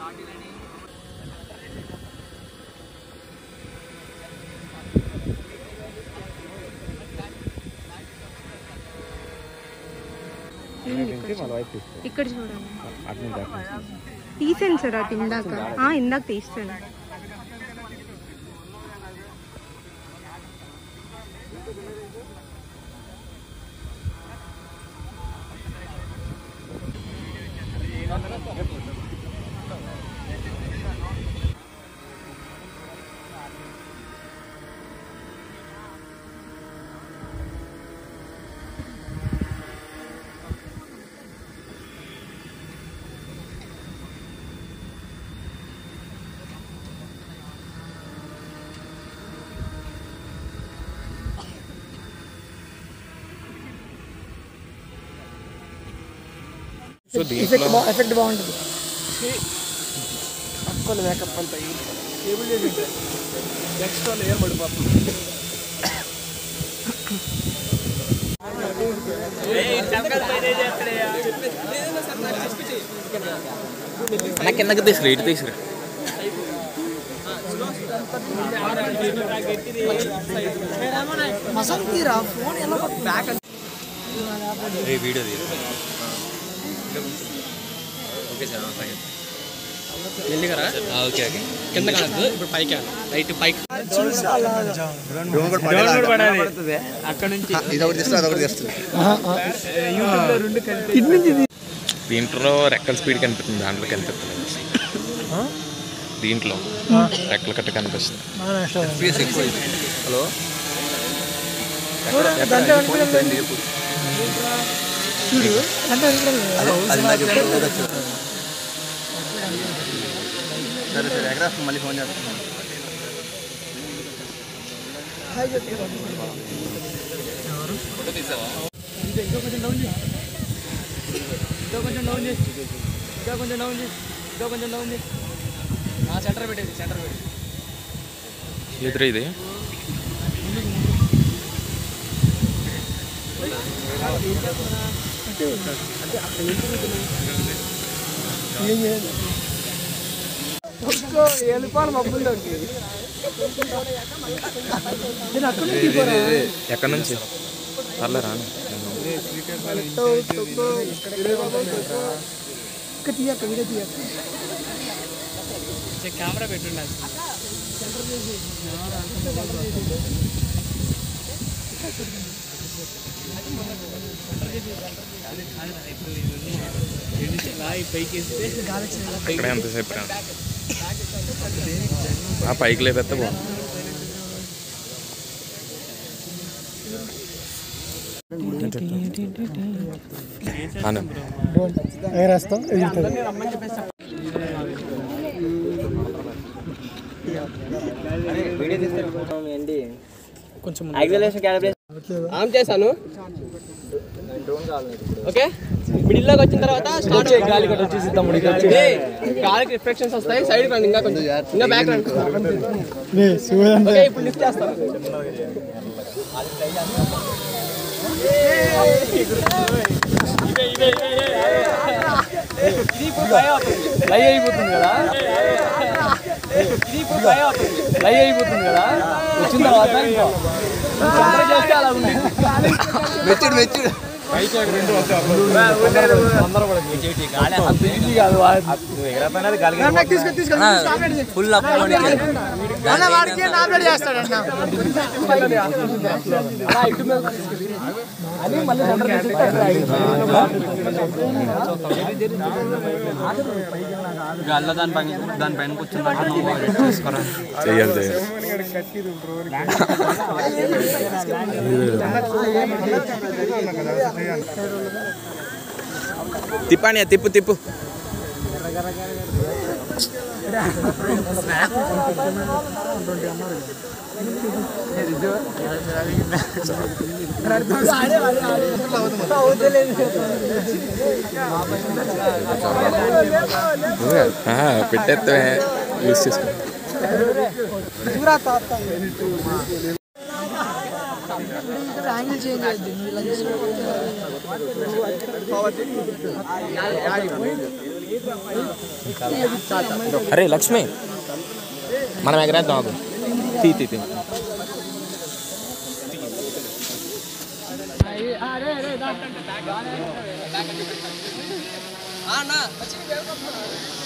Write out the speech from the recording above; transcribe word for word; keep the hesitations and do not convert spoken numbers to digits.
ఇక్కడ చూడండి తీసాను సార్ అటు ఇందాక ఇందాక తీస్తాను. ఎఫెక్ట్ బాగుంటుంది. అక్కలు మేకప్ అంతా టేబుల్ చేసి నెక్స్ట్ వాళ్ళు ఏం పడిపోతుంది. నాకు కిందకి తీసుకురా ఇటు తీసుకురా. Video okay sir okay okay కింద కాదు ఇప్పుడు పైకి రైట్ పైకి అక్కడ నుంచి దీంట్లో రెక్కల స్పీడ్ కనిపిస్తుంది, దాంట్లో కనిపిస్తుంది. దీంట్లో రెక్కల కట్ట కనిపిస్తుంది. హలో సరే సరే ఎక్కడ మళ్ళీ ఫోన్ చేస్తాను. ఇంకా కొంచెం డౌన్ చేయి, ఇంకా కొంచెం డౌన్ చేయి, ఇంకా కొంచెం డౌన్ చేయి, ఇంకా కొంచెం డౌన్ చేయి. సెంటర్ పెట్టేది సెంటర్ పెట్టి ఎదురు ఇది వెళ్ళిపోవాలి మబ్బుల్లోకి. ఎక్కడి నుంచి పర్లేరా కెమెరా పెట్టుండాలి. ఇక్కడ ఎంతసేపు పైకి లేపెత్తే బాగుంది. కొంచెం ఆన్ చేశాను. ఓకే మిడిల్లోకి వచ్చిన తర్వాత స్టార్ట్ గాలి కట్ వచ్చేసి తమ్ముడు గాలికి రిఫ్లెక్షన్స్ వస్తాయి. సైడ్ రండి, ఇంకా కొంచెం ఇంకా బ్యాక్ రండి. ఓకే ఇప్పుడు లిఫ్ట్ చేస్తాను. ఇది ఇప్పుడు ఫ్లై అవుతుంది, ఫ్లై అయిపోతుంది కదా. ఇది ఇప్పుడు ఫ్లై అవుతుంది, ఫ్లై అయిపోతుంది కదా. వచ్చిన తర్వాత చేస్తే అలా ఉంది. మెచ్చుడు మెచ్చుడు ఫుల్ గాల్లో దానిపైన దానిపైన కూర్చున్నా చెయ్యాలి చెయ్యాలి. తిప్పాని తిప్పు తిప్పు పెట్టేస్తే యూస్ చేసుకో. యాంగిల్ చేంజ్ అవుతుంది. అరే లక్ష్మి మనం ఎగరేద్దాం ఆగు తీ తీ తీ అన్నా